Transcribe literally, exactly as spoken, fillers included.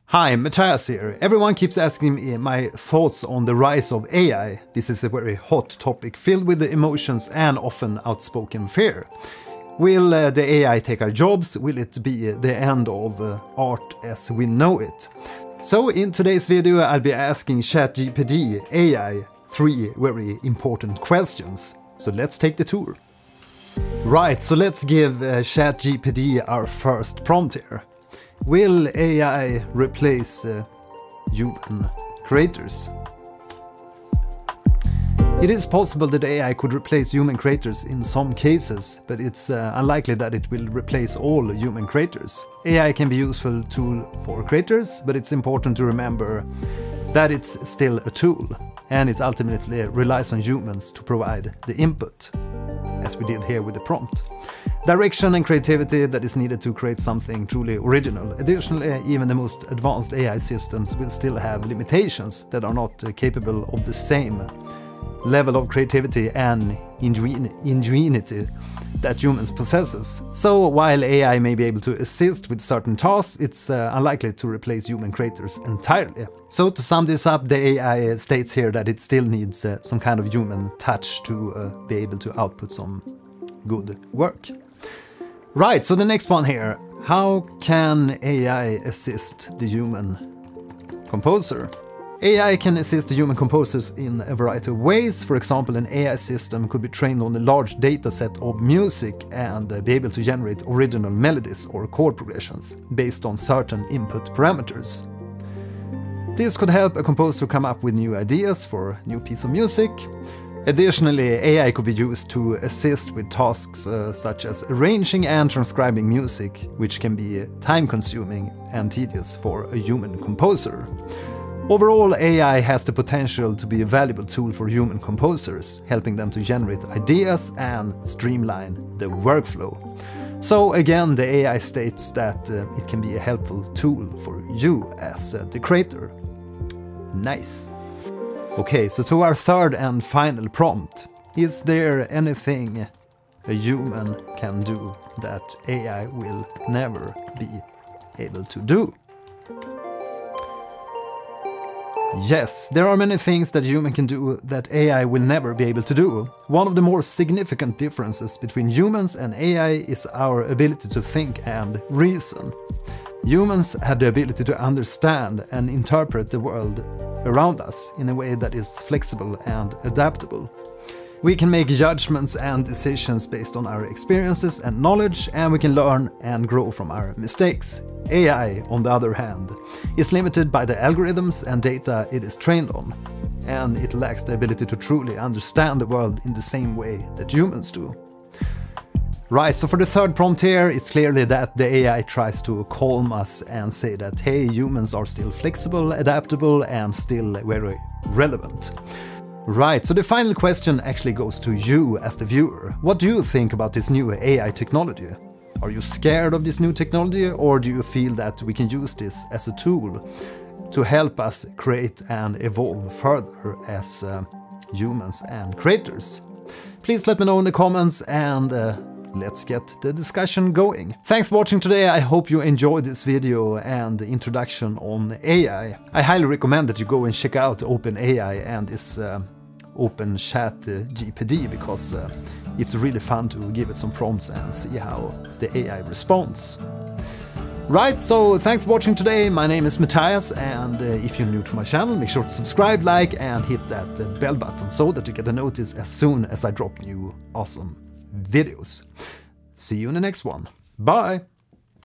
Hi, Mattias here. Everyone keeps asking me my thoughts on the rise of A I. This is a very hot topic filled with the emotions and often outspoken fear. Will uh, the A I take our jobs? Will it be the end of uh, art as we know it? So in today's video I'll be asking Chat G P T A I three very important questions. So let's take the tour. Right, so let's give uh, Chat G P T our first prompt here. Will A I replace uh, human creators? It is possible that A I could replace human creators in some cases, but it's uh, unlikely that it will replace all human creators. A I can be a useful tool for creators, but it's important to remember that it's still a tool, and it ultimately relies on humans to provide the input, as we did here with the prompt. Direction and creativity that is needed to create something truly original. Additionally, even the most advanced A I systems will still have limitations that are not uh, capable of the same level of creativity and ingenu ingenuity that humans possesses. So while A I may be able to assist with certain tasks, it's uh, unlikely to replace human creators entirely. So to sum this up, the A I states here that it still needs uh, some kind of human touch to uh, be able to output some good work. Right, so the next one here. How can A I assist the human composer? A I can assist the human composers in a variety of ways. For example, an A I system could be trained on a large data set of music and uh, be able to generate original melodies or chord progressions based on certain input parameters. This could help a composer come up with new ideas for a new piece of music. Additionally, A I could be used to assist with tasks uh, such as arranging and transcribing music, which can be time-consuming and tedious for a human composer. Overall, A I has the potential to be a valuable tool for human composers, helping them to generate ideas and streamline the workflow. So again, the A I states that uh, it can be a helpful tool for you as uh, the creator. Nice. Okay, so to our third and final prompt. Is there anything a human can do that A I will never be able to do? Yes, there are many things that a human can do that A I will never be able to do. One of the more significant differences between humans and A I is our ability to think and reason. Humans have the ability to understand and interpret the world around us in a way that is flexible and adaptable. We can make judgments and decisions based on our experiences and knowledge, and we can learn and grow from our mistakes. A I, on the other hand, is limited by the algorithms and data it is trained on, and it lacks the ability to truly understand the world in the same way that humans do. Right, so for the third prompt here, it's clearly that the A I tries to calm us and say that, hey, humans are still flexible, adaptable, and still very relevant. Right, so the final question actually goes to you as the viewer. What do you think about this new A I technology? Are you scared of this new technology, or do you feel that we can use this as a tool to help us create and evolve further as uh, humans and creators? Please let me know in the comments, and uh, let's get the discussion going. Thanks for watching today. I hope you enjoyed this video and the introduction on A I. I highly recommend that you go and check out OpenAI and this uh, Open Chat uh, G P T, because uh, it's really fun to give it some prompts and see how the A I responds. Right, so thanks for watching today. My name is Mattias, and uh, if you're new to my channel, make sure to subscribe, like, and hit that uh, bell button so that you get a notice as soon as I drop new awesome videos. See you in the next one. Bye!